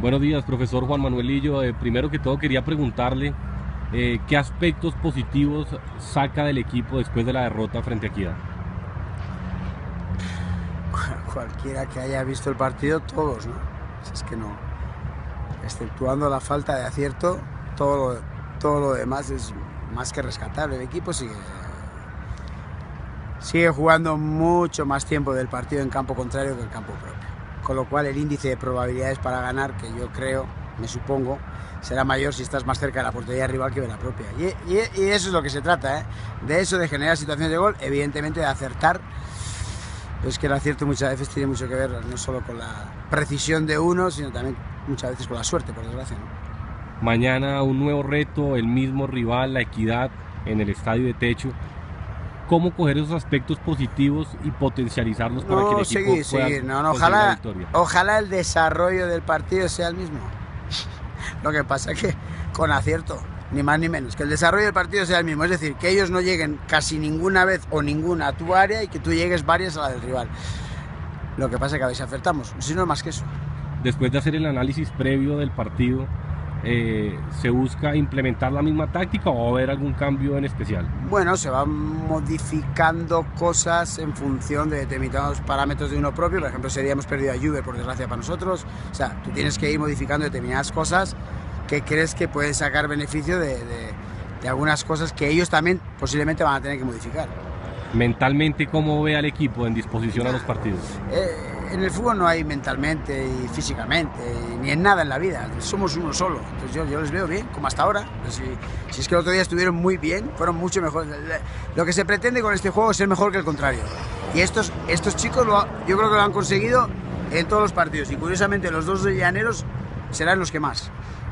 Buenos días, profesor Juan Manuel Lillo. Primero que todo quería preguntarle qué aspectos positivos saca del equipo después de la derrota frente a Equidad. Cualquiera que haya visto el partido, todos, ¿no? Es que no, exceptuando la falta de acierto, todo lo demás es más que rescatable. El equipo sigue jugando mucho más tiempo del partido en campo contrario que en campo propio, con lo cual el índice de probabilidades para ganar, que yo creo, me supongo, será mayor si estás más cerca de la portería rival que de la propia. Y eso es lo que se trata, ¿eh? De eso, de generar situaciones de gol, evidentemente de acertar. Pero es que el acierto muchas veces tiene mucho que ver no solo con la precisión de uno, sino también muchas veces con la suerte, por desgracia, ¿no? Mañana un nuevo reto, el mismo rival, la Equidad, en el estadio de techo. ¿Cómo coger esos aspectos positivos y potencializarlos para que el equipo pueda conseguir la victoria? Ojalá el desarrollo del partido sea el mismo. Lo que pasa es que con acierto, ni más ni menos, que el desarrollo del partido sea el mismo, es decir, que ellos no lleguen casi ninguna vez o ninguna a tu área y que tú llegues varias a la del rival. Lo que pasa es que a veces acertamos, si no es más que eso. Después de hacer el análisis previo del partido, ¿se busca implementar la misma táctica o va a haber algún cambio en especial? Bueno, se van modificando cosas en función de determinados parámetros de uno propio. Por ejemplo, ese día hemos perdido a Juve, por desgracia para nosotros. O sea, tú tienes que ir modificando determinadas cosas que crees que pueden sacar beneficio de algunas cosas que ellos también posiblemente van a tener que modificar. Mentalmente, ¿cómo ve al equipo en disposición a los partidos? En el fútbol no hay mentalmente y físicamente, ni en nada en la vida. Somos uno solo. Entonces yo les veo bien, como hasta ahora. Si es que el otro día estuvieron muy bien, fueron mucho mejores. Lo que se pretende con este juego es ser mejor que el contrario. Y estos chicos yo creo que lo han conseguido en todos los partidos. Y curiosamente los dos de Llaneros serán los que más.